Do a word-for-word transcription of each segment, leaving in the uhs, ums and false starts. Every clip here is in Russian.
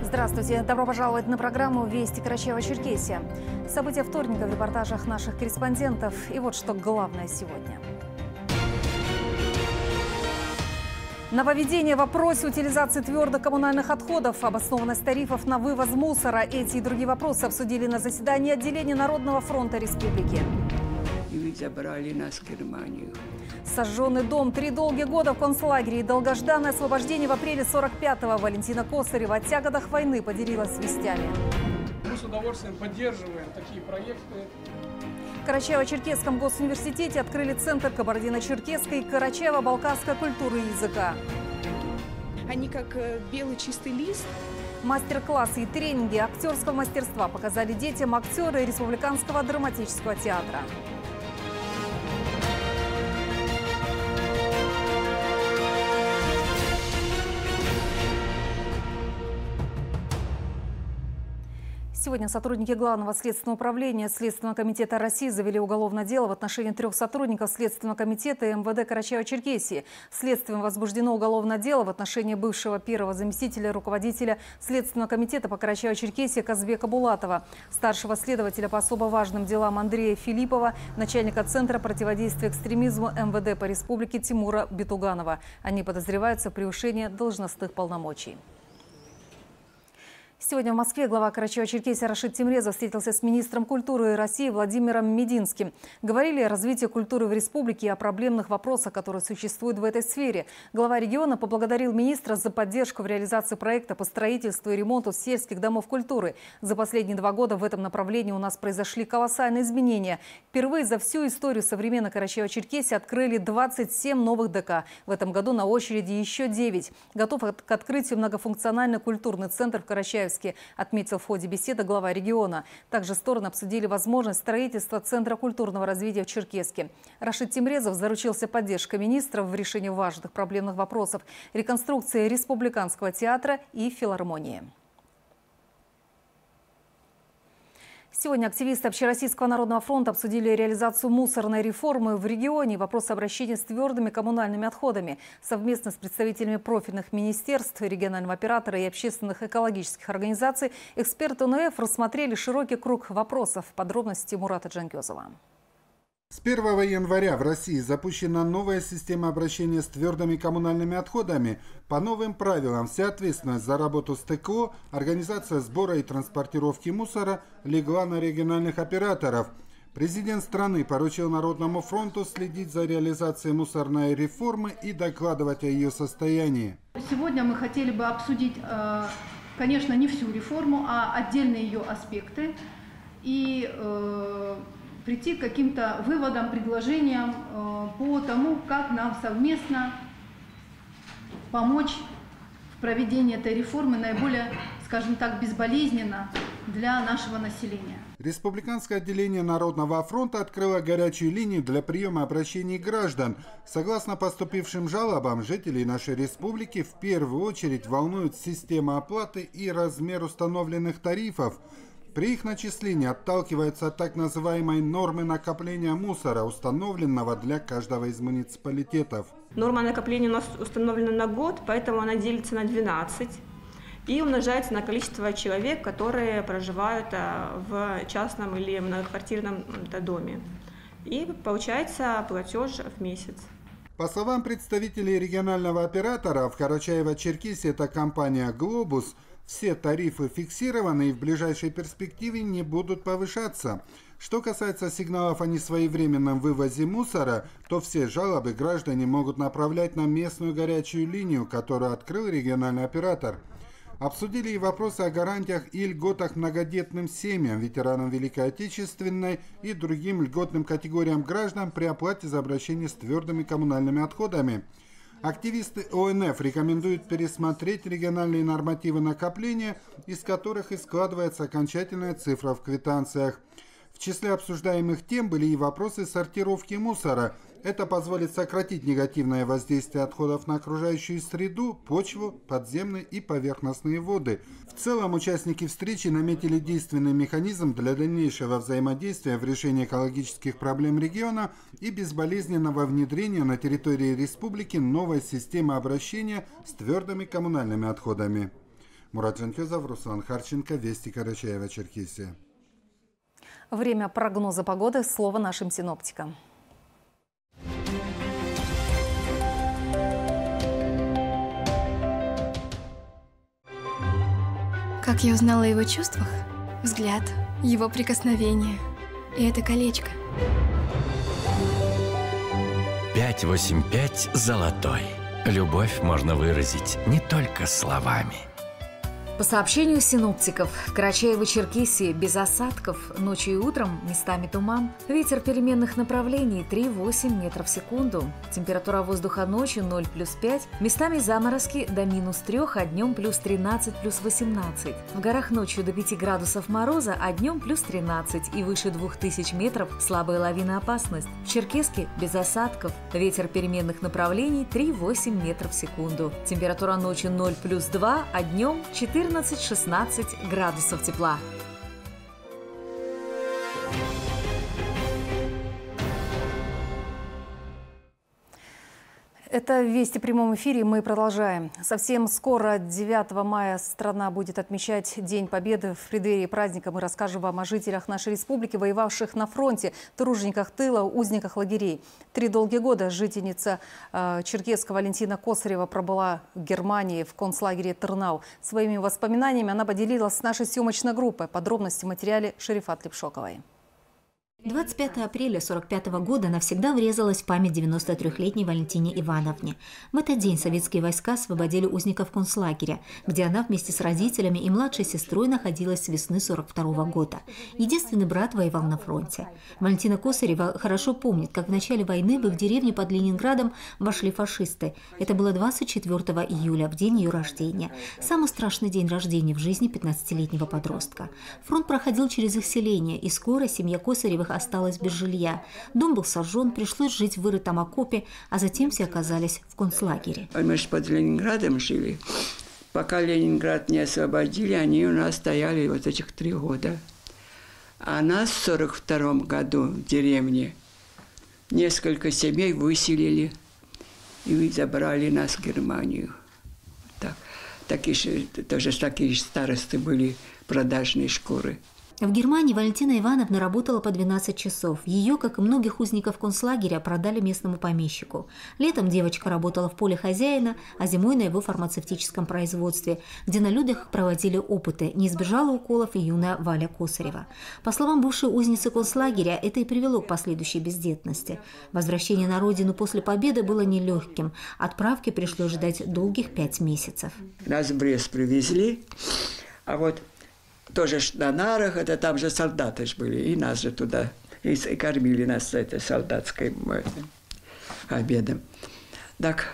Здравствуйте. Добро пожаловать на программу «Вести Карачаево-Черкесия». События вторника в репортажах наших корреспондентов. И вот что главное сегодня. Нововведение в вопросе утилизации твердокоммунальных отходов, обоснованность тарифов на вывоз мусора. Эти и другие вопросы обсудили на заседании отделения Народного фронта Республики. И ведь забрали нас в Германию. Сожженный дом, три долгих года в концлагере и долгожданное освобождение в апреле сорок пятого. Валентина Косарева о тяготах войны поделилась с вестями. Мы с удовольствием поддерживаем такие проекты. В Карачаево-Черкесском госуниверситете открыли центр кабардино-черкесской и карачаево-балкарской культуры и языка. Они как белый чистый лист. Мастер-классы и тренинги актерского мастерства показали детям актеры Республиканского драматического театра. Сегодня сотрудники Главного следственного управления Следственного комитета России завели уголовное дело в отношении трех сотрудников Следственного комитета и эм вэ дэ Карачаево-Черкесии. Следствием возбуждено уголовное дело в отношении бывшего первого заместителя руководителя Следственного комитета по Карачаево-Черкесии Казбека Булатова, старшего следователя по особо важным делам Андрея Филиппова, начальника Центра противодействия экстремизму эм вэ дэ по республике Тимура Бетуганова. Они подозреваются в превышении должностных полномочий. Сегодня в Москве глава Карачаево-Черкесии Рашид Тимрезов встретился с министром культуры России Владимиром Мединским. Говорили о развитии культуры в республике и о проблемных вопросах, которые существуют в этой сфере. Глава региона поблагодарил министра за поддержку в реализации проекта по строительству и ремонту сельских домов культуры. За последние два года в этом направлении у нас произошли колоссальные изменения. Впервые за всю историю современной Карачаево-Черкесии открыли двадцать семь новых дэ ка. В этом году на очереди еще девять. Готов к открытию многофункциональный культурный центр в Карачаево, отметил в ходе беседы глава региона. Также стороны обсудили возможность строительства Центра культурного развития в Черкесске. Рашид Тимрезов заручился поддержкой министров в решении важных проблемных вопросов реконструкции Республиканского театра и филармонии. Сегодня активисты Общероссийского народного фронта обсудили реализацию мусорной реформы в регионе и вопросы обращения с твердыми коммунальными отходами. Совместно с представителями профильных министерств, регионального оператора и общественных экологических организаций эксперты эн эф рассмотрели широкий круг вопросов. Подробности Мурата Джангезова. С первого января в России запущена новая система обращения с твердыми коммунальными отходами. По новым правилам вся ответственность за работу с тэ ка о, организация сбора и транспортировки мусора легла на региональных операторов. Президент страны поручил Народному фронту следить за реализацией мусорной реформы и докладывать о ее состоянии. Сегодня мы хотели бы обсудить, конечно, не всю реформу, а отдельные ее аспекты и прийти к каким-то выводам, предложениям э, по тому, как нам совместно помочь в проведении этой реформы наиболее, скажем так, безболезненно для нашего населения. Республиканское отделение Народного фронта открыло горячую линию для приема обращений граждан. Согласно поступившим жалобам, жителей нашей республики в первую очередь волнует система оплаты и размер установленных тарифов. При их начислении отталкиваются от так называемой нормы накопления мусора, установленного для каждого из муниципалитетов. Норма накопления у нас установлена на год, поэтому она делится на двенадцать и умножается на количество человек, которые проживают в частном или многоквартирном доме. И получается платеж в месяц. По словам представителей регионального оператора, в Карачаево-Черкесии это компания «Глобус», все тарифы фиксированы и в ближайшей перспективе не будут повышаться. Что касается сигналов о несвоевременном вывозе мусора, то все жалобы граждане могут направлять на местную горячую линию, которую открыл региональный оператор. Обсудили и вопросы о гарантиях и льготах многодетным семьям, ветеранам Великой Отечественной и другим льготным категориям граждан при оплате за обращение с твердыми коммунальными отходами. Активисты о эн эф рекомендуют пересмотреть региональные нормативы накопления, из которых и складывается окончательная цифра в квитанциях. В числе обсуждаемых тем были и вопросы сортировки мусора. Это позволит сократить негативное воздействие отходов на окружающую среду, почву, подземные и поверхностные воды. В целом участники встречи наметили действенный механизм для дальнейшего взаимодействия в решении экологических проблем региона и безболезненного внедрения на территории республики новой системы обращения с твердыми коммунальными отходами. Мурат Жанкезов, Руслан Харченко, Вести, Карачаево-Черкесия. Время прогноза погоды. Слово нашим синоптикам. Как я узнала о его чувствах? Взгляд, его прикосновение. И это колечко. пять восемь пять золотой. Любовь можно выразить не только словами. По сообщению синоптиков, в Карачаево-Черкесии без осадков, ночью и утром местами туман. Ветер переменных направлений три-восемь метров в секунду. Температура воздуха ночью ноль плюс пять, местами заморозки до минус трех, а днем плюс тринадцать плюс восемнадцать. В горах ночью до пяти градусов мороза, а днем плюс тринадцать и выше двух тысяч метров слабая лавиноопасность. В Черкесске без осадков, ветер переменных направлений три-восемь метров в секунду. Температура ночью ноль плюс два, а днем четырнадцать-шестнадцать градусов тепла. Это «Вести» в прямом эфире. Мы продолжаем. Совсем скоро, девятого мая, страна будет отмечать День Победы. В преддверии праздника мы расскажем вам о жителях нашей республики, воевавших на фронте, тружениках тыла, узниках лагерей. Три долгих года жительница э, Черкесска Валентина Косарева пробыла в Германии в концлагере Тырнау. Своими воспоминаниями она поделилась с нашей съемочной группой. Подробности в материале Шерифат Лепшоковой. двадцать пятого апреля сорок пятого года навсегда врезалась в память девяносто трёхлетней Валентине Ивановне. В этот день советские войска освободили узников концлагеря, где она вместе с родителями и младшей сестрой находилась с весны сорок второго года. Единственный брат воевал на фронте. Валентина Косарева хорошо помнит, как в начале войны в их деревне под Ленинградом вошли фашисты. Это было двадцать четвёртого июля, в день ее рождения. Самый страшный день рождения в жизни пятнадцатилетнего подростка. Фронт проходил через их селение, и скоро семья Косаревых осталась без жилья. Дом был сожжен, пришлось жить в вырытом окопе, а затем все оказались в концлагере. Мы же под Ленинградом жили. Пока Ленинград не освободили, они у нас стояли вот этих три года. А нас в сорок втором году в деревне несколько семей выселили и забрали нас в Германию. Так, такие, тоже такие старосты были, продажные шкуры. В Германии Валентина Ивановна работала по двенадцать часов. Ее, как и многих узников концлагеря, продали местному помещику. Летом девочка работала в поле хозяина, а зимой на его фармацевтическом производстве, где на людях проводили опыты. Не избежала уколов и юная Валя Косарева. По словам бывшей узницы концлагеря, это и привело к последующей бездетности. Возвращение на родину после победы было нелегким. Отправки пришлось ждать долгих пять месяцев. Нас в Брест привезли, а вот тоже на нарах, это там же солдаты ж были, и нас же туда, и, и кормили нас этой солдатской обедом. Так,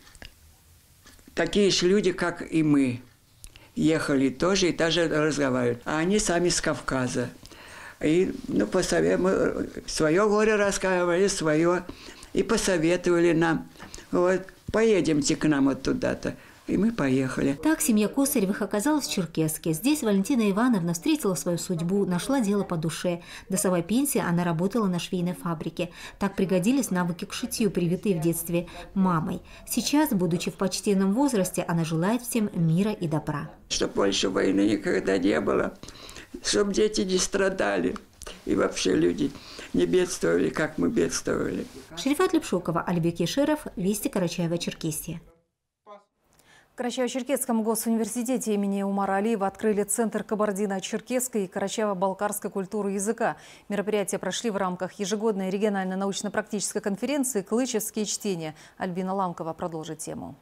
такие же люди, как и мы, ехали тоже и даже разговаривают. А они сами с Кавказа. И, ну, посовет... мы свое горе рассказывали, свое, и посоветовали нам, вот, поедемте к нам вот туда-то. И мы поехали. Так семья Косаревых оказалась в Черкесске. Здесь Валентина Ивановна встретила свою судьбу, нашла дело по душе. До самой пенсии она работала на швейной фабрике. Так пригодились навыки к шитью, привитые в детстве мамой. Сейчас, будучи в почтенном возрасте, она желает всем мира и добра. Чтобы больше войны никогда не было, чтобы дети не страдали. И вообще люди не бедствовали, как мы бедствовали. Шерифат Лепшокова, Альбек Ешеров, Вести, Карачаево-Черкесия. В Карачаево-Черкесском госуниверситете имени Умара Алиева открыли Центр кабардино-черкесской и карачаево-балкарской культуры и языка. Мероприятия прошли в рамках ежегодной региональной научно-практической конференции «Клычевские чтения». Альбина Ламкова продолжит тему.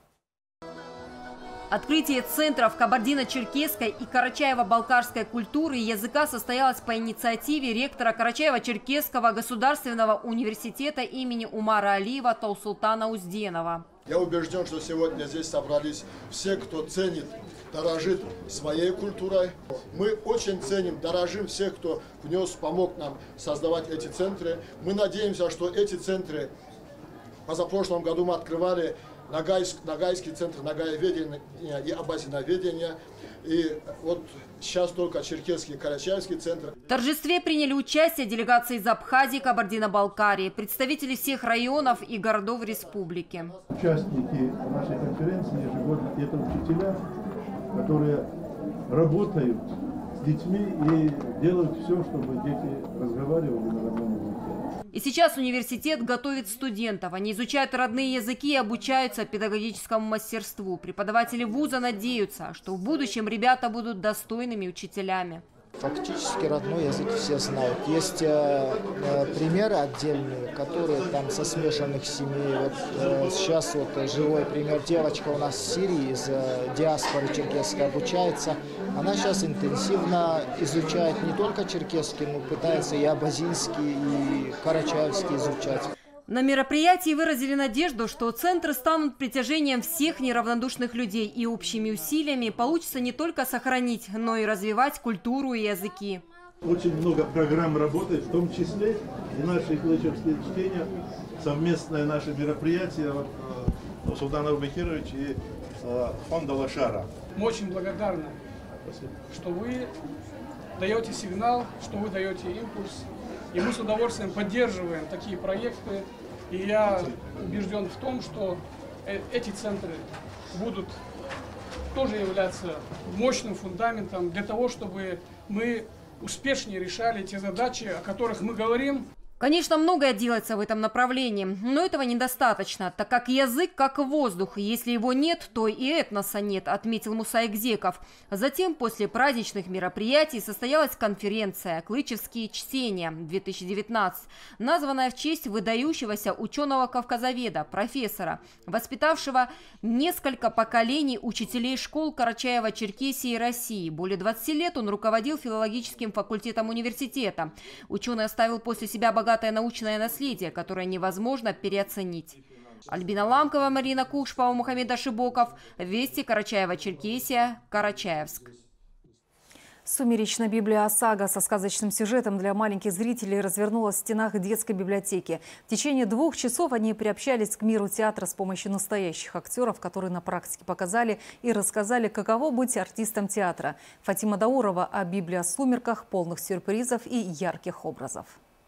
Открытие центров кабардино-черкесской и карачаево-балкарской культуры и языка состоялось по инициативе ректора Карачаево-Черкесского государственного университета имени Умара Алиева Толсултана Узденова. Я убежден, что сегодня здесь собрались все, кто ценит, дорожит своей культурой. Мы очень ценим, дорожим всех, кто внес, помог нам создавать эти центры. Мы надеемся, что эти центры, позапрошлом году мы открывали Ногайск, Ногайский центр ногайведения и абазиноведения. И вот сейчас только Черкесский и Карачаевский центр. В торжестве приняли участие делегации из Абхазии, Кабардино-Балкарии, представители всех районов и городов республики. Участники нашей конференции ежегодно – это учителя, которые работают с детьми и делают все, чтобы дети разговаривали на родном языке. И сейчас университет готовит студентов. Они изучают родные языки и обучаются педагогическому мастерству. Преподаватели вуза надеются, что в будущем ребята будут достойными учителями. Фактически родной язык все знают. Есть э, э, примеры отдельные, которые там со смешанных семей. Вот э, сейчас вот живой пример. Девочка у нас в Сирии из э, диаспоры черкесской обучается. Она сейчас интенсивно изучает не только черкесский, но пытается и абазинский, и карачаевский изучать. На мероприятии выразили надежду, что центры станут притяжением всех неравнодушных людей, и общими усилиями получится не только сохранить, но и развивать культуру и языки. Очень много программ работает, в том числе и наши клычевские чтения, совместное наше мероприятие вот, э, Султана Бекирович и э, фонда Лошара. Мы очень благодарны, Спасибо. что вы даете сигнал, что вы даете импульс. И мы с удовольствием поддерживаем такие проекты. И я убежден в том, что эти центры будут тоже являться мощным фундаментом для того, чтобы мы успешнее решали те задачи, о которых мы говорим. Конечно, многое делается в этом направлении, но этого недостаточно, так как язык как воздух, и если его нет, то и этноса нет, отметил Муса Экзеков. Затем, после праздничных мероприятий, состоялась конференция «Клычевские чтения-две тысячи девятнадцать», названная в честь выдающегося ученого-кавказоведа, профессора, воспитавшего несколько поколений учителей школ Карачаева-Черкесии и России. Более двадцати лет он руководил филологическим факультетом университета. Ученый оставил после себя богатое научное наследие, которое невозможно переоценить. Альбина Ламкова, Марина Кушпова, Мухаммед Ашибоков. Вести, Карачаево-Черкесия, Карачаевск. Сумеречная Библия ОСАГО со сказочным сюжетом для маленьких зрителей развернулась в стенах детской библиотеки. В течение двух часов они приобщались к миру театра с помощью настоящих актеров, которые на практике показали и рассказали, каково быть артистом театра. Фатима Даурова о Библии о сумерках, полных сюрпризов и ярких образов.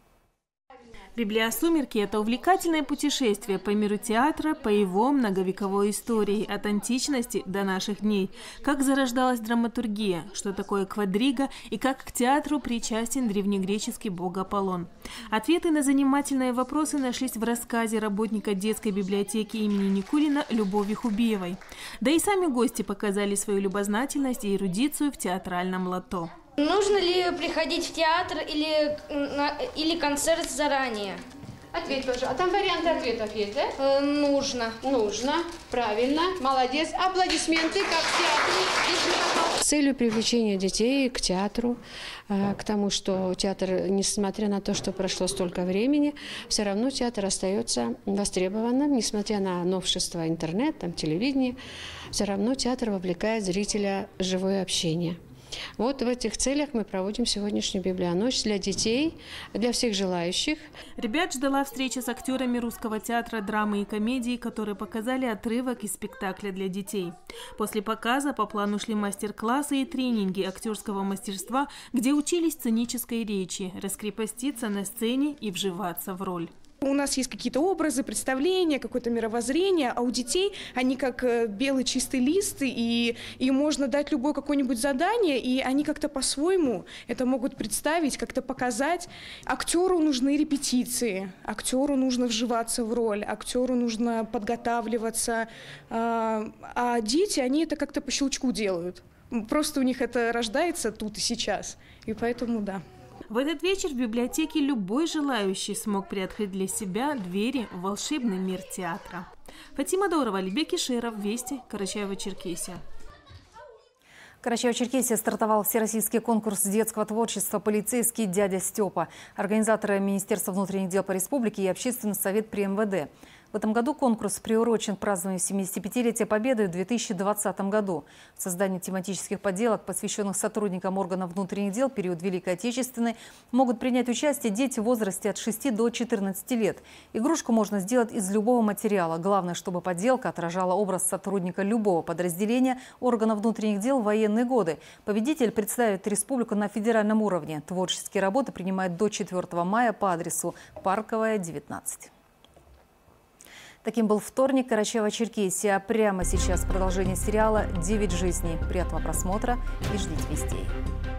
Библия «Сумерки» – это увлекательное путешествие по миру театра, по его многовековой истории, от античности до наших дней. Как зарождалась драматургия, что такое квадрига и как к театру причастен древнегреческий бог Аполлон. Ответы на занимательные вопросы нашлись в рассказе работника детской библиотеки имени Никулина Любови Хубиевой. Да и сами гости показали свою любознательность и эрудицию в театральном лото. Нужно ли приходить в театр или, или концерт заранее? Ответь, пожалуйста. А там варианты ответов есть, да? Э, нужно. Нужно. Правильно. Молодец. Аплодисменты, как в театре. С целью привлечения детей к театру, к тому, что театр, несмотря на то, что прошло столько времени, все равно театр остается востребованным, несмотря на новшества интернета, телевидения, все равно театр вовлекает зрителя в живое общение. Вот в этих целях мы проводим сегодняшнюю библионочь для детей, для всех желающих. Ребят ждала встреча с актерами Русского театра драмы и комедии, которые показали отрывок из спектакля для детей. После показа по плану шли мастер-классы и тренинги актерского мастерства, где учились сценической речи, раскрепоститься на сцене и вживаться в роль. У нас есть какие-то образы, представления, какое-то мировоззрение, а у детей они как белый чистый лист, и им можно дать любое какое-нибудь задание, и они как-то по-своему это могут представить, как-то показать. Актеру нужны репетиции, актеру нужно вживаться в роль, актеру нужно подготавливаться, а дети, они это как-то по щелчку делают. Просто у них это рождается тут и сейчас, и поэтому да. В этот вечер в библиотеке любой желающий смог приоткрыть для себя двери в волшебный мир театра. Фатима Даурова, Алибек Ишеров, Вести, Карачаево-Черкесия. Карачаево-Черкесия стартовал всероссийский конкурс детского творчества «Полицейский дядя Степа». Организаторы Министерства внутренних дел по республике и Общественный совет при эм вэ дэ. В этом году конкурс приурочен к празднованию семидесятипятилетия Победы в две тысячи двадцатом году. В создании тематических поделок, посвященных сотрудникам органов внутренних дел в период Великой Отечественной, могут принять участие дети в возрасте от шести до четырнадцати лет. Игрушку можно сделать из любого материала. Главное, чтобы поделка отражала образ сотрудника любого подразделения органов внутренних дел в военные годы. Победитель представит республику на федеральном уровне. Творческие работы принимают до четвёртого мая по адресу Парковая, девятнадцать. Таким был вторник, Карачаево-Черкесия. Прямо сейчас продолжение сериала «Девять жизней». Приятного просмотра и ждите вестей.